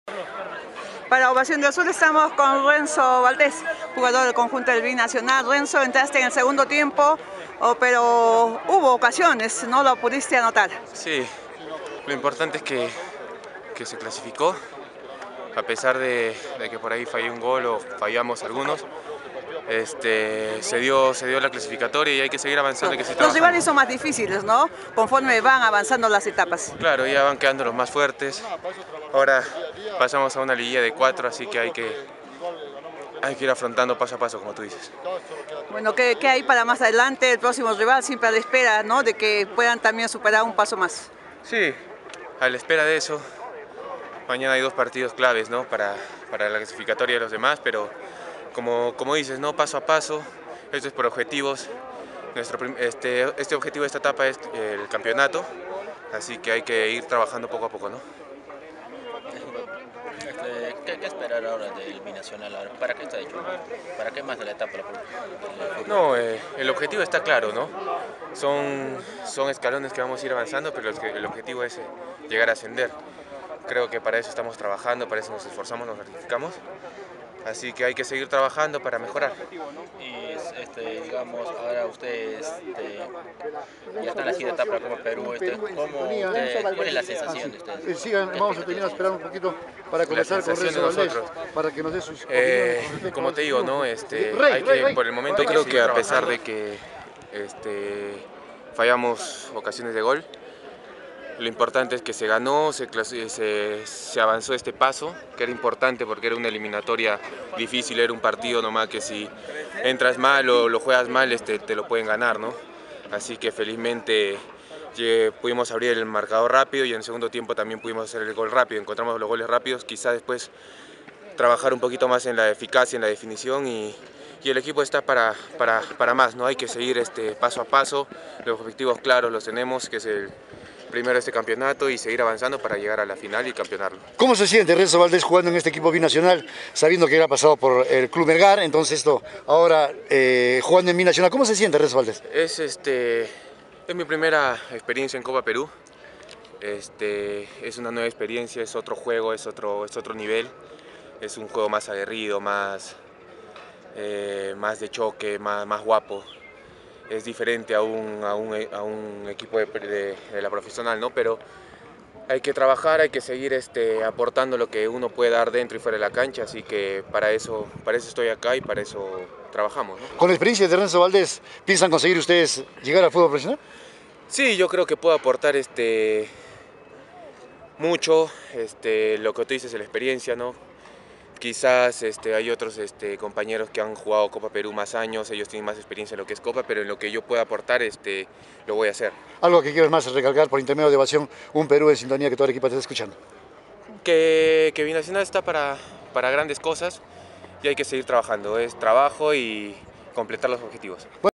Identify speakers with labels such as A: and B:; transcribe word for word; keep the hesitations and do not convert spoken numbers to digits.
A: Para Ovación de Azul estamos con Renzo Valdés, jugador del conjunto del Binacional. Renzo, entraste en el segundo tiempo, oh, pero hubo ocasiones, no lo pudiste anotar.
B: Sí, lo importante es que, que se clasificó, a pesar de, de que por ahí fallé un gol o fallamos algunos. Este, se, dio, se dio la clasificatoria y hay que seguir avanzando. Hay que seguir
A: los
B: trabajando.
A: rivales son más difíciles, ¿no? Conforme van avanzando las etapas.
B: Claro, ya van quedando los más fuertes. Ahora pasamos a una liguilla de cuatro, así que hay que, hay que ir afrontando paso a paso, como tú dices.
A: Bueno, ¿qué, qué hay para más adelante? El próximo rival siempre a la espera, ¿no?, de que puedan también superar un paso más.
B: Sí, a la espera de eso. Mañana hay dos partidos claves, ¿no?, para, para la clasificatoria de los demás, pero como, como dices, ¿no?, paso a paso. Esto es por objetivos. Nuestro, este, este objetivo de esta etapa es el campeonato, así que hay que ir trabajando poco a poco, ¿no?
C: Este, ¿qué, ¿Qué esperar ahora del Binacional? Ahora? ¿Para qué está hecho? ¿Para qué más de la etapa?
B: No, eh, el objetivo está claro, ¿no? Son, son escalones que vamos a ir avanzando, pero el, el objetivo es llegar a ascender. Creo que para eso estamos trabajando, para eso nos esforzamos, nos sacrificamos. Así que hay que seguir trabajando para mejorar.
C: Y este, digamos, ahora ustedes este, ya están en la siguiente etapa como Perú. Este, ¿cómo usted, ¿Cuál es la sensación de ustedes?
D: Sigan, vamos a terminar esperando un poquito para conversar con Renzo Valdés, para que nos dé sus
B: eh, opiniones. Como te digo, ¿no? Este, hay que, por el momento creo que a pesar de que este, fallamos ocasiones de gol, lo importante es que se ganó, se, se, se avanzó este paso, que era importante porque era una eliminatoria difícil, era un partido nomás que si entras mal o lo juegas mal este, te lo pueden ganar, ¿no? Así que felizmente eh, pudimos abrir el marcador rápido y en el segundo tiempo también pudimos hacer el gol rápido, encontramos los goles rápidos, quizá después trabajar un poquito más en la eficacia, en la definición y, y el equipo está para, para, para más, ¿no? Hay que seguir este, paso a paso, los objetivos claros los tenemos, que es el primero este campeonato y seguir avanzando para llegar a la final y campeonarlo.
D: ¿Cómo se siente Renzo Valdés jugando en este equipo binacional, sabiendo que era pasado por el Club Melgar, entonces esto, ahora eh, jugando en binacional? ¿Cómo se siente Renzo Valdés?
B: Es, este, es mi primera experiencia en Copa Perú, este, es una nueva experiencia, es otro juego, es otro, es otro nivel, es un juego más aguerrido, más, eh, más de choque, más, más guapo. Es diferente a un, a un, a un equipo de, de, de la profesional, ¿no? Pero hay que trabajar, hay que seguir este, aportando lo que uno puede dar dentro y fuera de la cancha, así que para eso, para eso estoy acá y para eso trabajamos, ¿no?
D: Con la experiencia de Renzo Valdés, ¿piensan conseguir ustedes llegar al fútbol profesional?
B: Sí, yo creo que puedo aportar este, mucho, este, lo que tú dices, la experiencia, ¿no? Quizás este, hay otros este, compañeros que han jugado Copa Perú más años, ellos tienen más experiencia en lo que es Copa, pero en lo que yo pueda aportar este, lo voy a hacer.
D: Algo que quieres más recalcar por intermedio de Ovación, un Perú en sintonía que todo el equipo te está escuchando.
B: Que, que Binacional está para, para grandes cosas y hay que seguir trabajando, es trabajo y completar los objetivos. Bueno.